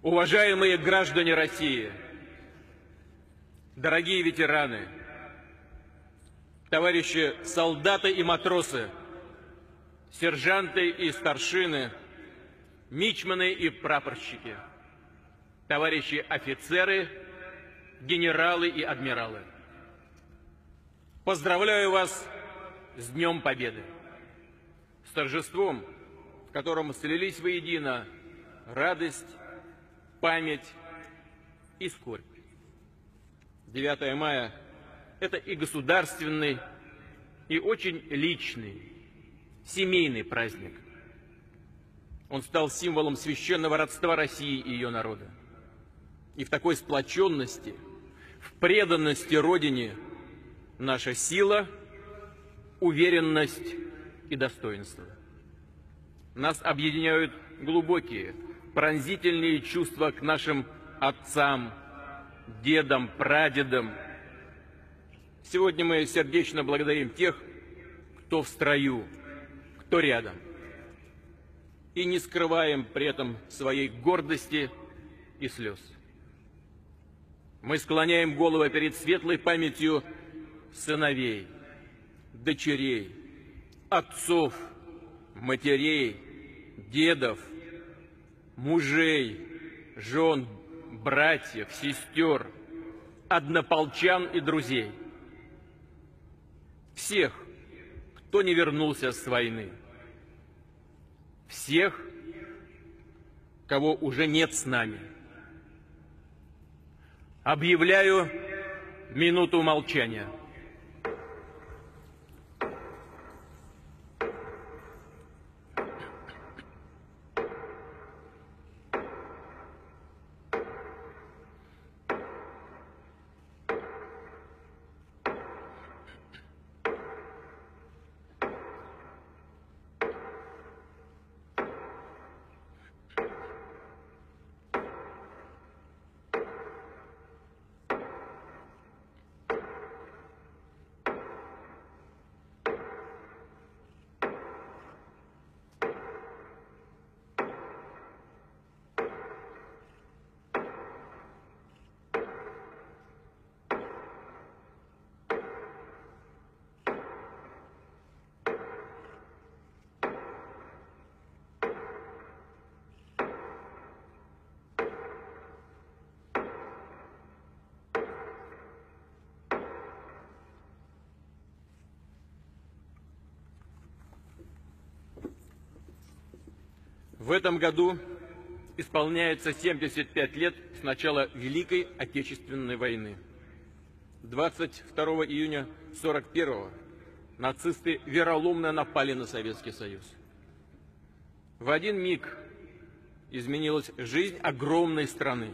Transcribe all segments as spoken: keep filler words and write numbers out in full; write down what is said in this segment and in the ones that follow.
Уважаемые граждане России, дорогие ветераны, товарищи солдаты и матросы, сержанты и старшины, мичманы и прапорщики, товарищи офицеры, генералы и адмиралы. Поздравляю вас с Днем Победы, с торжеством, в котором слились воедино радость, память и скорбь. девятое мая – это и государственный, и очень личный, семейный праздник. Он стал символом священного родства России и ее народа. И в такой сплоченности, в преданности Родине наша сила, уверенность и достоинство. Нас объединяют глубокие, пронзительные чувства к нашим отцам, дедам, прадедам. Сегодня мы сердечно благодарим тех, кто в строю, кто рядом. И не скрываем при этом своей гордости и слез. Мы склоняем голову перед светлой памятью сыновей, дочерей, отцов, матерей, дедов, мужей, жен, братьев, сестер, однополчан и друзей. Всех, кто не вернулся с войны. Всех, кого уже нет с нами. Объявляю минуту молчания. В этом году исполняется семьдесят пять лет с начала Великой Отечественной войны. двадцать второго июня сорок первого нацисты вероломно напали на Советский Союз. В один миг изменилась жизнь огромной страны.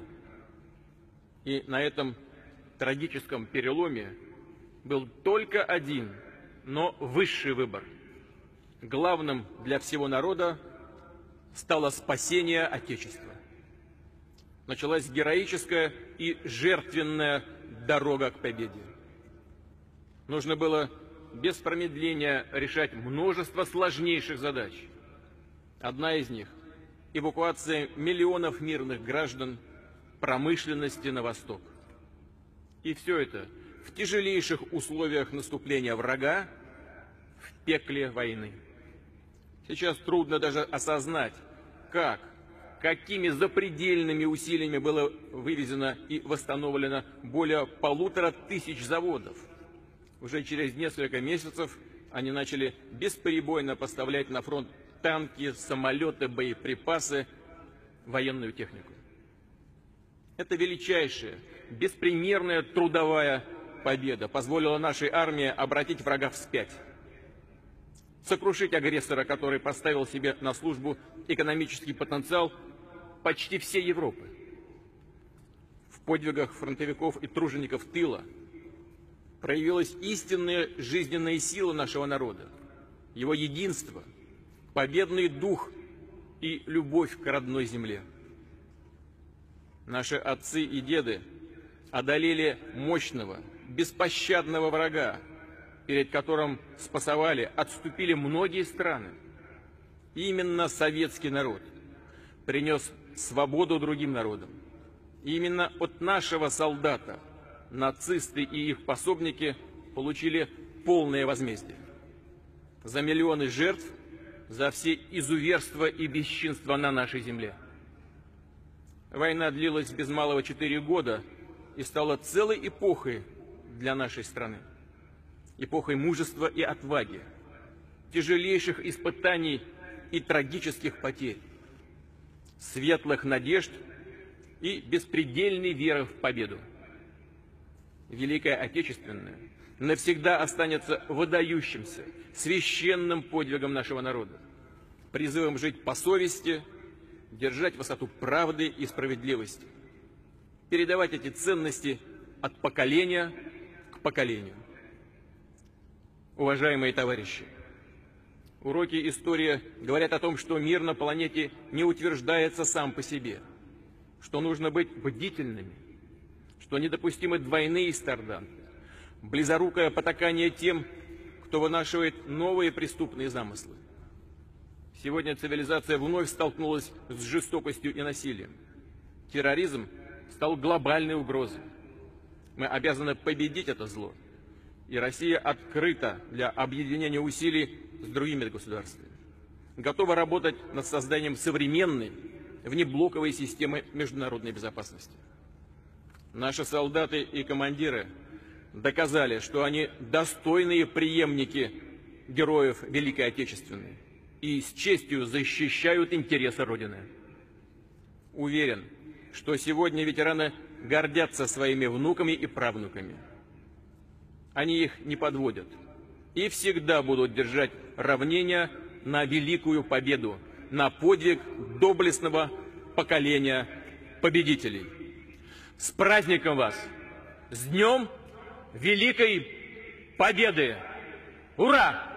И на этом трагическом переломе был только один, но высший выбор. Главным для всего народа стало спасение Отечества. Началась героическая и жертвенная дорога к победе. Нужно было без промедления решать множество сложнейших задач. Одна из них – эвакуация миллионов мирных граждан, промышленности на восток. И все это в тяжелейших условиях наступления врага, в пекле войны. Сейчас трудно даже осознать, как, какими запредельными усилиями было вывезено и восстановлено более полутора тысяч заводов. Уже через несколько месяцев они начали бесперебойно поставлять на фронт танки, самолеты, боеприпасы, военную технику. Это величайшая, беспримерная трудовая победа позволила нашей армии обратить врага вспять. Сокрушить агрессора, который поставил себе на службу экономический потенциал почти всей Европы. В подвигах фронтовиков и тружеников тыла проявилась истинная жизненная сила нашего народа, его единство, победный дух и любовь к родной земле. Наши отцы и деды одолели мощного, беспощадного врага, перед которым спасовали, отступили многие страны. Именно советский народ принес свободу другим народам. И именно от нашего солдата нацисты и их пособники получили полное возмездие. За миллионы жертв, за все изуверства и бесчинства на нашей земле. Война длилась без малого четыре года и стала целой эпохой для нашей страны. Эпохой мужества и отваги, тяжелейших испытаний и трагических потерь, светлых надежд и беспредельной веры в победу. Великая Отечественная навсегда останется выдающимся, священным подвигом нашего народа, призывом жить по совести, держать высоту правды и справедливости, передавать эти ценности от поколения к поколению. Уважаемые товарищи, уроки истории говорят о том, что мир на планете не утверждается сам по себе, что нужно быть бдительными, что недопустимы двойные стандарты, близорукое потакание тем, кто вынашивает новые преступные замыслы. Сегодня цивилизация вновь столкнулась с жестокостью и насилием. Терроризм стал глобальной угрозой. Мы обязаны победить это зло. И Россия открыта для объединения усилий с другими государствами. Готова работать над созданием современной, внеблоковой системы международной безопасности. Наши солдаты и командиры доказали, что они достойные преемники героев Великой Отечественной и с честью защищают интересы Родины. Уверен, что сегодня ветераны гордятся своими внуками и правнуками. Они их не подводят и всегда будут держать равнение на великую победу, на подвиг доблестного поколения победителей. С праздником вас! С Днем Великой Победы! Ура!